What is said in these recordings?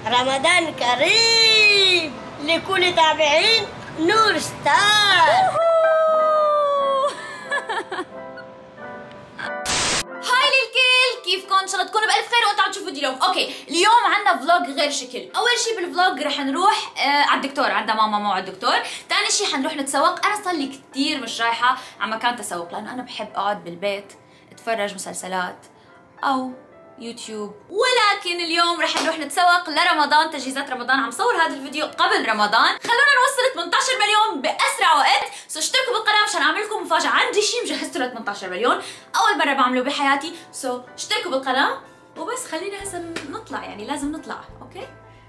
رمضان كريم لكل تابعين نور ستار. هاي للكل، كيفكم؟ ان شاء الله تكونوا بألف خير وانتم عم تشوفوا فيديو اليوم. اوكي، اليوم عندنا فلوج غير شكل. اول شيء بالفلوج رح نروح على الدكتور، عندها ماما موعد الدكتور. ثاني شيء حنروح نتسوق. انا صار لي كثير مش رايحه على مكان تسوق، لانه انا بحب اقعد بالبيت اتفرج مسلسلات او يوتيوب. ولكن اليوم رح نروح نتسوق لرمضان، تجهيزات رمضان. عم صور هذا الفيديو قبل رمضان. خلونا نوصل 18 مليون باسرع وقت. سو اشتركوا بالقناه مشان اعمل لكم مفاجاه. عندي شيء مجهزته ل 18 مليون، اول مره بعمله بحياتي. سو اشتركوا بالقناه وبس. خلينا هسه نطلع، يعني لازم نطلع. اوكي،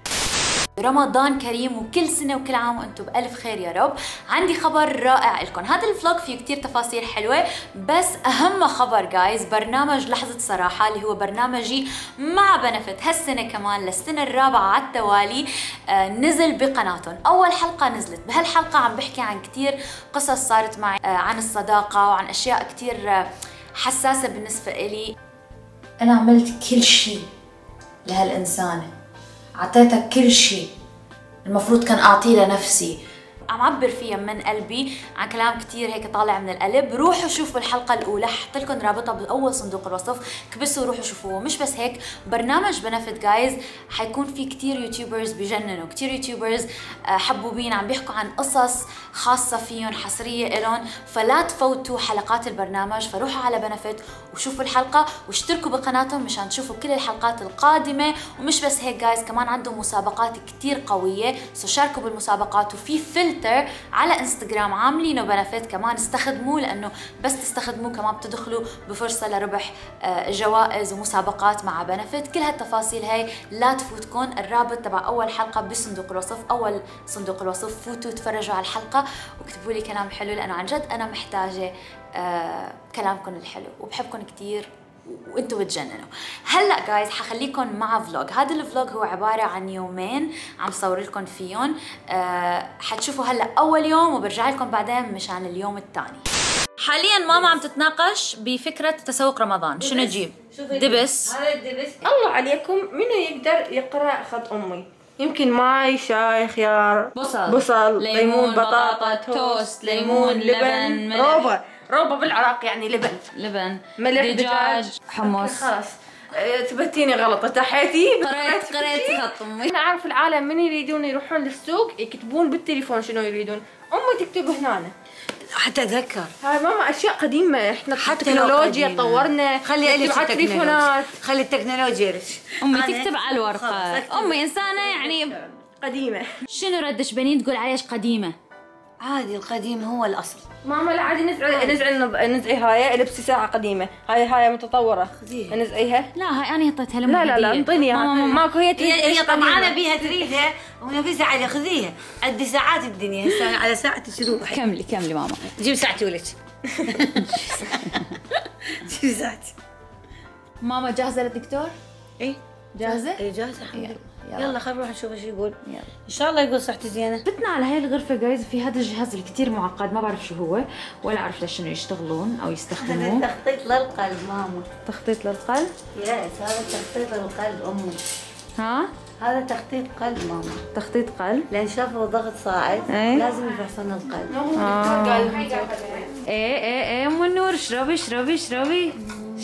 رمضان كريم وكل سنة وكل عام وانتم بألف خير يا رب. عندي خبر رائع لكم. هذا الفلوج فيه كتير تفاصيل حلوة، بس أهم خبر جايز برنامج لحظة صراحة اللي هو برنامجي مع بنفت هالسنة كمان للسنة الرابعة على التوالي نزل بقناتهم. أول حلقة نزلت. بهالحلقة عم بحكي عن كتير قصص صارت معي عن الصداقة وعن أشياء كتير حساسة بالنسبة إلي. أنا عملت كل شيء لهالإنسانة، عطيتك كل شيء المفروض كان أعطيه لنفسي. عم عبر فيها من قلبي عن كلام كتير هيك طالع من القلب. روحوا شوفوا الحلقة الأولى، حط لكم رابطها بأول صندوق الوصف، كبسوا روحوا شوفوه. مش بس هيك، برنامج بنفت جايز حيكون في كتير يوتيوبرز بجننوا، كتير يوتيوبرز حبوبين عم بيحكوا عن قصص خاصة فيهم حصرية إلهم، فلا تفوتوا حلقات البرنامج. فروحوا على بنفت وشوفوا الحلقة واشتركوا بقناتهم مشان تشوفوا كل الحلقات القادمة. ومش بس هيك جايز، كمان عندهم مسابقات كتير قوية، سو شاركوا بالمسابقات. وفي فلتر على انستغرام عاملينه بنفت، كمان استخدموه، لانه بس تستخدموه كمان بتدخلوا بفرصه لربح جوائز ومسابقات مع بنفت. كل هالتفاصيل هاي لا تفوتكم. الرابط تبع اول حلقه بصندوق الوصف، اول صندوق الوصف. فوتوا تفرجوا على الحلقه واكتبوا لي كلام حلو، لانه عن جد انا محتاجه كلامكم الحلو وبحبكم كثير وانتوا بتجننوا. هلا جايز حخليكم مع فلوج. هذا الفلوج هو عباره عن يومين عم صور لكم فيهم. حتشوفوا هلا اول يوم وبرجع لكم بعدين مشان اليوم الثاني. حاليا ماما عم تتناقش بفكره تسوق رمضان. شنو نجيب؟ دبس. هذا الدبس. الله عليكم، منو يقدر يقرا خط امي؟ يمكن ماي، شاي، خيار، بصل، ليمون، بطاطا، توست، ليمون، لبن، روبا بالعراق يعني لبن، ملح، دجاج، حمص. خلاص ثبتيني غلط، ارتحيتي. قريت خط امي. انا اعرف العالم من يريدون يروحون للسوق يكتبون بالتليفون شنو يريدون. امي تكتب هنا حتى اتذكر. هاي ماما اشياء قديمه، احنا التكنولوجيا طورنا. خلي الف على التليفونات، خلي التكنولوجيا امي تكتب على الورقه. امي انسانه يعني قديمه. شنو ردش بنين تقول عليش قديمه؟ عادي، القديم هو الاصل. ماما لا عادي نزعي هاي لبسي ساعه قديمه، هاي متطوره. خذيها. نزعيها. لا هاي انا حطيتها لها. لا انطيني ماكو. هي طمعانه بيها تريدها ونفسها عليها. خذيها. عدي ساعات الدنيا هسه على ساعه الشروق. كملي ماما. جيب ساعتي ولك. جيب ساعتي. ماما جاهزه للدكتور؟ ايه جاهزه؟ ايه جاهزه الحمد لله. يلا خلينا نروح نشوف ايش يقول. يلا ان شاء الله يقول صحتي زينه. فتنا على هاي الغرفه جايز في هذا الجهاز الكتير معقد، ما بعرف شو هو ولا اعرف ليش يشتغلون او يستخدموه. هذا تخطيط للقلب ماما. تخطيط للقلب؟ يس، هذا تخطيط للقلب امي. ها؟ هذا تخطيط قلب ماما. تخطيط قلب؟ لان شافوا ضغط صاعد. ايه؟ لازم يفحصون القلب. ايه ام النور، اشربي.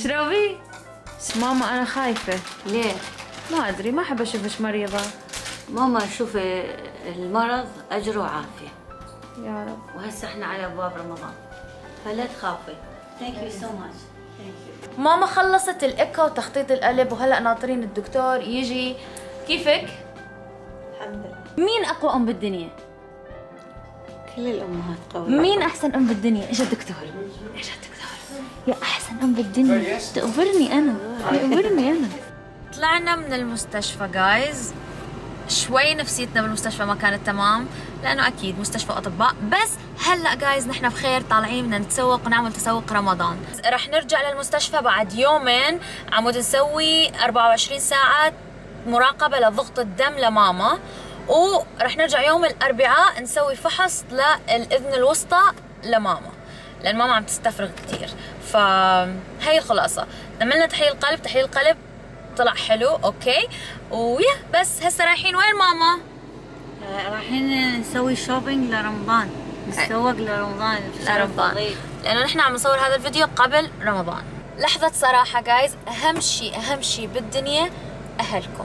ماما انا خايفه. ليه؟ ما ادري، ما احب اشوفش مريضه. ماما شوفي، المرض اجر وعافيه يا رب. وهسه احنا على ابواب رمضان، فلا تخافي. ثانك يو سو ماتش. ماما خلصت الايكو وتخطيط القلب وهلا ناطرين الدكتور يجي. كيفك؟ الحمد لله. مين اقوى ام بالدنيا؟ كل الامهات قوية. مين احسن ام بالدنيا؟ اجا الدكتور. يا احسن ام بالدنيا. تقبرني انا. طلعنا من المستشفى جايز. شوي نفسيتنا بالمستشفى ما كانت تمام، لانه اكيد مستشفى اطباء. بس هلا جايز نحن بخير، طالعين بدنا نتسوق ونعمل تسوق رمضان. رح نرجع للمستشفى بعد يومين، عمود نسوي 24 ساعه مراقبه لضغط الدم لماما، ورح نرجع يوم الاربعاء نسوي فحص للاذن الوسطى لماما، لان ماما عم تستفرغ كثير. فهي الخلاصه. عملنا تحليل قلب طلع حلو. اوكي ويا بس هسه رايحين وين ماما؟ رايحين نسوي شوبينج لرمضان، نتسوق لرمضان. لانه نحن عم نصور هذا الفيديو قبل رمضان. لحظة صراحة جايز، أهم شيء بالدنيا أهلكم.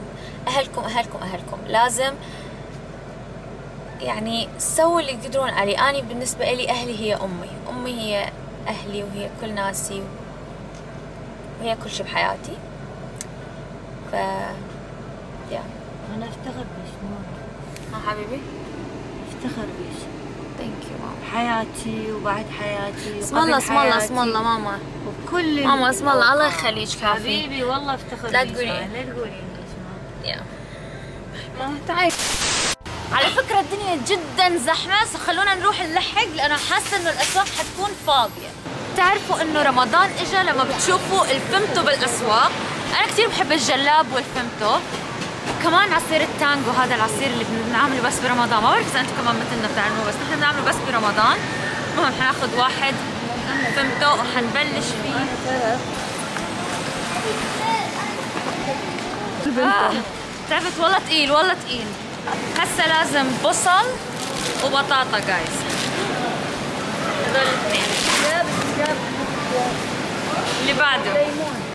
لازم يعني سووا اللي تقدرون عليه. أنا بالنسبة لي أهلي هي أمي هي أهلي وهي كل ناسي وهي كل شيء بحياتي. يا أنا أفتخر بيش ماما. حبيبي أفتخر بيش. ثانك يو ماما. حياتي وبعد حياتي اسم الله ماما. وكل ماما اسم الله يخليك كافي. حبيبي والله أفتخر لا بيش. تقولي. لا تقولي يا ماما تعي. على فكرة الدنيا جدا زحمة، خلونا نروح نلحق لأنه حاسة إنه الأسواق حتكون فاضية. تعرفوا إنه رمضان إجا لما بتشوفوا الفيمتو بالأسواق. أنا كثير بحب الجلاب والفيمتو، كمان عصير التانجو، هذا العصير اللي بنعمله بس برمضان. ما بعرف إذا أنتم كمان مثلنا بتعملوه، بس نحن بنعمله بس برمضان. المهم حناخذ واحد فيمتو وحنبلش فيه. تعرفت والله تقيل هسه لازم بصل وبطاطا جايز. هذول الاثنين. اللي بعده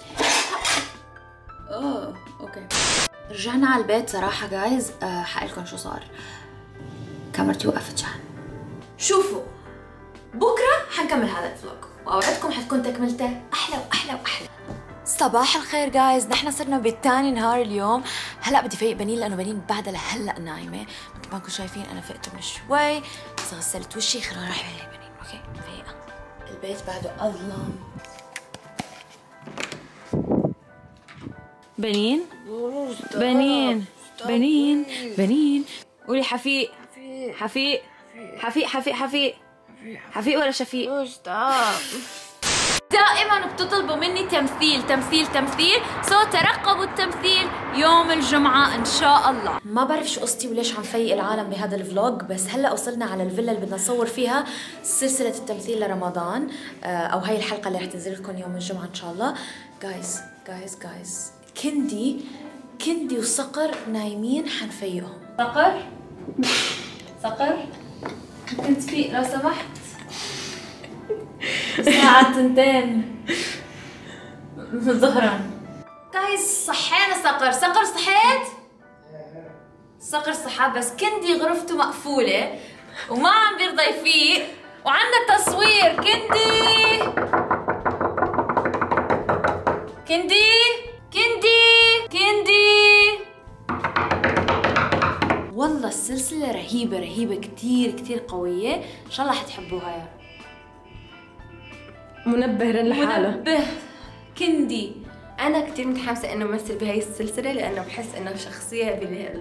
اوكي. رجعنا على البيت صراحة جايز. حقلكم شو صار، كاميرتي وقفت شحن. شوفوا بكرة حنكمل هذا الفلوج واوعدكم حتكون تكملته احلى واحلى واحلى. صباح الخير جايز، نحن صرنا بتاني نهار اليوم. هلا بدي فيق بنين لانه بنين بعدها لهلا نايمه. مثل ما انكم شايفين انا فقت من شوي بس غسلت وشي. خلونا نروح على بنين. اوكي فيقه. البيت بعده اظلم. بنين قولي حفيق ولا شفيق؟ دائما بتطلبوا مني تمثيل سو ترقبوا التمثيل يوم الجمعة ان شاء الله. ما بعرف شو قصتي وليش عم فيق العالم بهذا الفلوج، بس هلا وصلنا على الفيلا اللي بدنا نصور فيها سلسلة التمثيل لرمضان، او هاي الحلقة اللي رح تنزل لكم يوم الجمعة ان شاء الله. جايز كندي وصقر نايمين، حنفيقهم. صقر ممكن تفيق لو سمحت؟ الساعة 2 ظهرا. جايز صحينا. صقر صحيت؟ صقر صحى بس كندي غرفته مقفولة وما عم بيرضى يفيق وعندنا تصوير. كندي والله السلسلة رهيبة كتير قوية. ان شاء الله حتحبوها. يا منبه لحاله. كندي انا كثير متحمسه انه امثل بهي السلسله لانه بحس انه شخصيه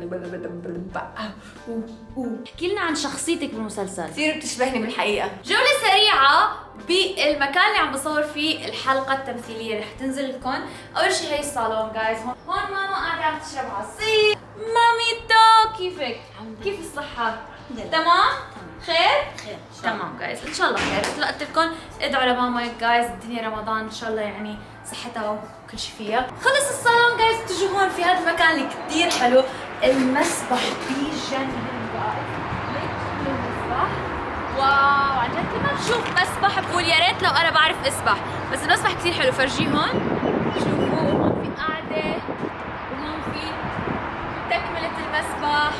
احكي لنا عن شخصيتك بالمسلسل. كثير بتشبهني بالحقيقه. جولة سريعة بالمكان اللي عم بصور فيه الحلقة التمثيلية اللي رح تنزل لكم. أول شيء هي الصالون جايز. هون ماما قاعدة عم تشرب عصير. ماميتو كيفك؟ كيف الصحة؟ تمام؟ خير؟ تمام جايز ان شاء الله خير. قلت لكم ادعوا لماما جايز، الدنيا رمضان ان شاء الله يعني صحتها وكل شيء فيها. خلص الصالون جايز تجوا هون في هذا المكان اللي كثير حلو. المسبح بيجنن جايز. المسبح واو عن جد كل ما بشوف مسبح بقول يا ريت لو انا بعرف اسبح، بس المسبح كثير حلو. فرجيهم شوفوا هون في قاعدة وهون في تكملة المسبح.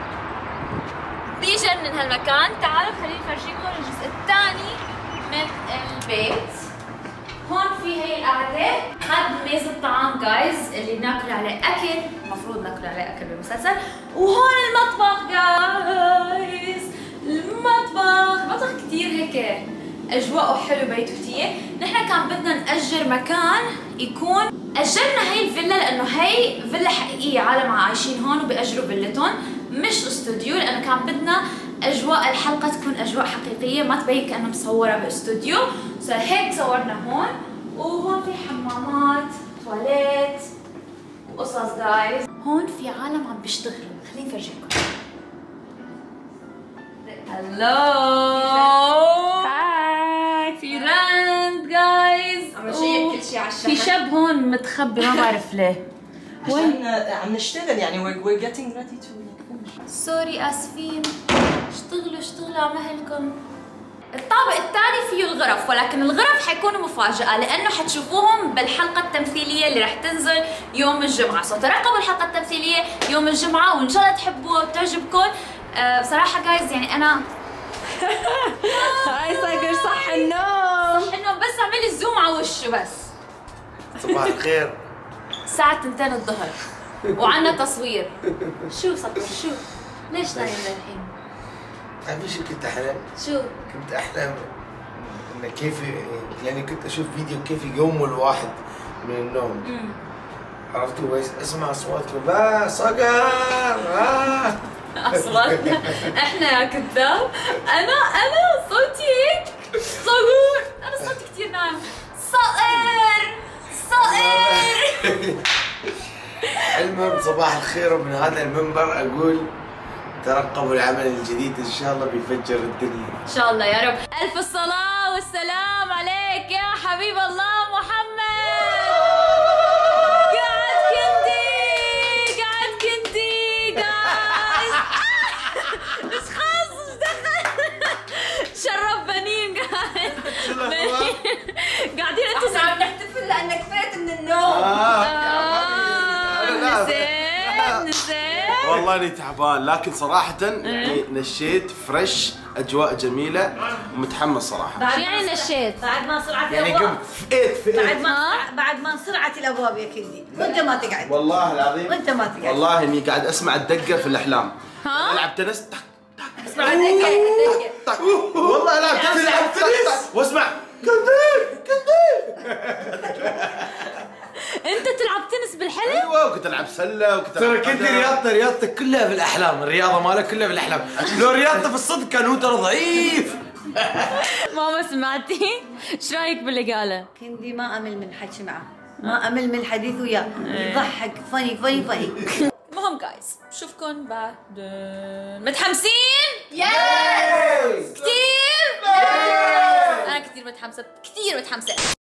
بيجنن هالمكان. تعالوا خليني افرجيكم الجزء الثاني من البيت. هون في هي القعدة، هاد ميز الطعام جايز اللي بناكل عليه اكل، المفروض ناكل عليه اكل بالمسلسل. وهون المطبخ جايز. المطبخ كثير هيك اجواءه حلو بيتوتية. نحن كان بدنا نأجر مكان يكون، اجرنا هي الفيلا لانه هي فيلا حقيقية، عالم عايشين هون وبيأجروا فيلتهم مش استوديو، لانه كان بدنا اجواء الحلقة تكون اجواء حقيقية ما تبين كأنه مصورة باستوديو. هيك صورنا هون. وهون في حمامات، تواليت وقصص جايز. هون في عالم عم بيشتغلوا، خليني افرجيكم. هلو هاي. في راند جايز. عم نشيك كل شيء على الشحن. في شاب هون متخبي ما بعرف ليه. عشان عم نشتغل يعني we're getting ready to. سوري اسفين، اشتغلوا على مهلكم. الطابق الثاني فيه الغرف، ولكن الغرف حيكونوا مفاجأة لأنه حتشوفوهم بالحلقة التمثيلية اللي رح تنزل يوم الجمعة. سو ترقبوا الحلقة التمثيلية يوم الجمعة وإن شاء الله تحبوها وتعجبكم. بصراحة جايز يعني أنا هاي صقر صح النوم. صح النوم، بس اعملي زوم على وشه بس. صباح الخير. الساعة 2 الظهر وعنا تصوير. شو صقر شو؟ ليش نايم للحين؟ تعرفي شو كنت أحلم؟ شو؟ كنت أحلم إن كيف يعني كنت أشوف فيديو كيف يقوموا الواحد من النوم. عرفتوا اسمع أصواتكم لا صقر اصلا احنا يا كذاب. انا صوتي هيك صقور. انا صوتي كثير ناعم. صقر. المهم صباح الخير، ومن هذا المنبر أقول ترقبوا العمل الجديد إن شاء الله بيفجر الدنيا ان شاء الله يا رب. الف الصلاة والسلام عليك يا حبيب الله محمد. قاعد كنتي جايز. مش خاص مش دخل. شرف بنين قاعدين انتوا عم نحتفل لانك فات من النوم. نسيت والله اني تعبان، لكن صراحة يعني نشيت فريش، اجواء جميلة ومتحمس صراحة. شو يعني نشيت؟ بعد ما صرعت يعني الابواب. قمت فقيت بعد ما صرعت الابواب يا كندي وانت ما تقعد. والله العظيم وانت ما تقعد. والله اني قاعد اسمع الدقة في الاحلام. العب تنس اسمع الدقة. والله العب تنس واسمع كندي. انت تلعب تنس بالحلم؟ ايوه كنت العب سلة وكنت ترى كنت رياضتك كلها بالاحلام، الرياضه مالك كلها بالاحلام، لو رياضته في الصدق كان هو ترى ضعيف. ماما سمعتي؟ ايش رايك باللي قاله؟ كندي ما امل من حكي معه، ما امل من الحديث وياه، يضحك فني. المهم جايز بشوفكم بعدين. متحمسين؟ يس كثير. انا كثير متحمسه.